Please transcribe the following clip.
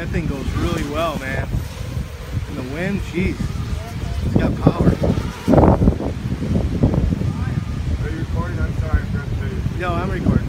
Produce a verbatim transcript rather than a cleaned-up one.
That thing goes really well, man. And the wind, jeez, it's got power. Are you recording? I'm sorry, I forgot to tell you. No, I'm recording.